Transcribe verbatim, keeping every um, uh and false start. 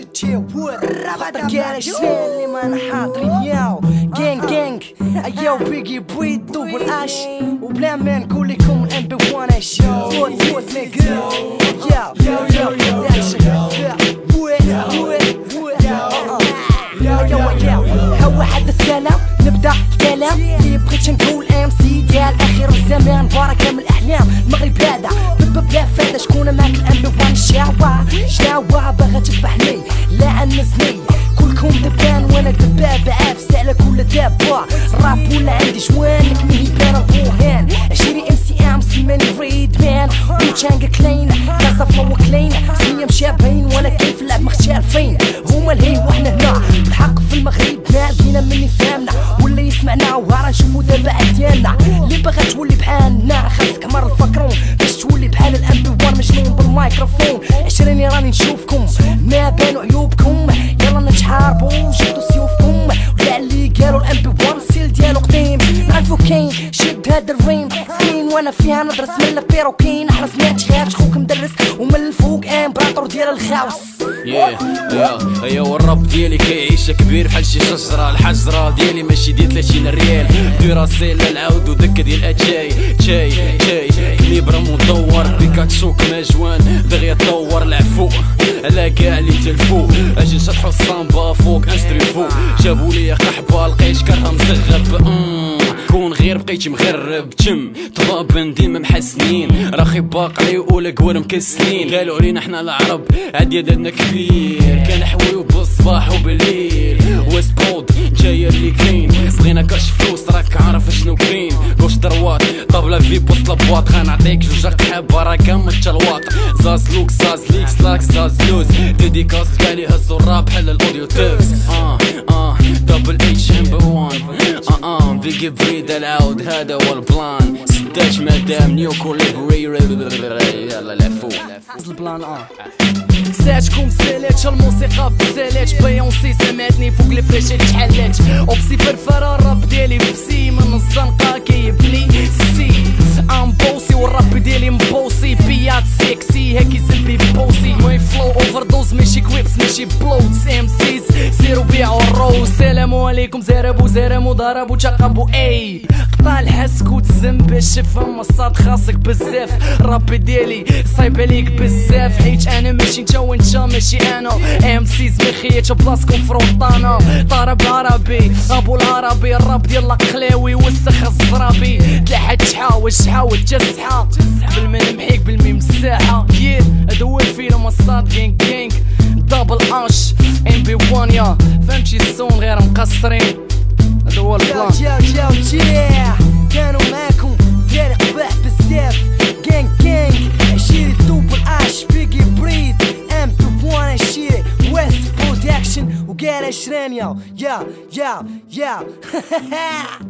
خاطر كاع الشيء اللي ما نحاضر ياو جانج جانج اياو بيجي بريد دوبل اش وبلا ما نقول لكم ام بي واحد اش فوت فوت نيجا ياو ياو ياو ياو ياو هو حد السلام نبدا الكلام اللي بغيت نقول ام سي ديال اخر الزمان بركه من الاحلام المغرب هذا بب بلا فاده شكون معاك الام بي واحد الشاوه شناوه باغا تذبحني لا عنزني كلكم دبان وانا دبابه عافس على كل دابه راب ولا عندي جوانك من يبان البوهان عشيري ام سي ام سي ماني ريد مان وتشانج كلين كاسا فلو كلين سميه مشابهين ولكن في اللعب مختلفين هما الهي وحنا هنا بالحق في المغرب ما لقينا مني فهمنا واللي يسمعنا وهرا نشوفو دابا عديالنا اللي باغا تولي بحالنا خاصك مر الفكرون باش تولي بحال الام بي واحد مجنون بالميكروفون عشريني راني نشوفكم ما بانوا عيوبكم يلا نتحاربو جبدو سيوفكم ولا اللي قالوا الام بي واحد السيل ديالو قديم نعرفو كاين شد هاد الريم سنين وانا فيها ندرس من البيروكين احنا سمعت خاف خوك مدرس ومن الفوق امبراطور ديال الخاوس ياه ياه ايوا الراب ديالي كيعيش كبير بحال شي شجره الحجره ديالي ماشي ديال ثلاثين ريال ديراسيل العود ودكه ديال اتشاي تشاي تشاي كليبر مدور بيكاتشو كما جوان دغيا طور العفو على كاع اللي تلفو اجي نشطحو الصامبا فوق انستري فوق جابوا لي قحبه لقيت كرها مزغب كون غير بقيت مغرب تم طبابن ديما محسنين راخي باقلي ولا قوار مكسلين قالوا علينا حنا العرب عديدنا كبير كان حويو بالصباح وبالليل ويست كولد جايه اللي كاين بغينا كاش فلوس راك عارف شنو كاين واش دروات طابله في بوست لابواط غنعطيك جوج قحبه راه كامل الواط زاز لوك زاز ليكس لاك زاز لوز ديديكاس كاع اللي هزو الراب حل الاوديو تكس اه اه دبل اتش ام بي واحد اه اه بيجي بريد العود هذا هو البلان ستاش مدام نيو كوليبري يلا لفو البلان اه ساتكم سالات الموسيقى بسالات بيونسي سمعتني فوق الفراشات شحالات اوبسي فرفره الراب ديالي بسي من الزنقه كيبني سي ام بوسي والراب ديالي مبوسي بيات سيكسي هاكي زلبي بوسي ماي فلو اوفر دوز ماشي كويبس ماشي بلوتس ام سيز سيرو بيعو الرو السلام عليكم زربو زرمو ضربو تشقبو اي قطع الحسك وتزم باش تفهم الصاد خاصك بزاف الراب ديالي صايب عليك بزاف حيت انا ماشي نتا وانت ماشي انا ام سيز مخيت بلاصكم فروطانا طرب العربي ابو العربي الراب ديال القلاوي وسخ الزرابي تلاحت تحاول تحاول تسحا بالمن محيك بالميم الساحه ياه هذا هو الفيلم الصاد جينغ جينغ دبل اش ام بي واحد يا فهمتي الصون غير مقصرين هذا هو البلان جاو جاو جاو كانوا معاكم ديالي قباح بزاف جانج جانج عشيري دوبل اش بيجي بريد ام بي واحد عشيري ويست برودكشن وقال عشرين يا يا يا يا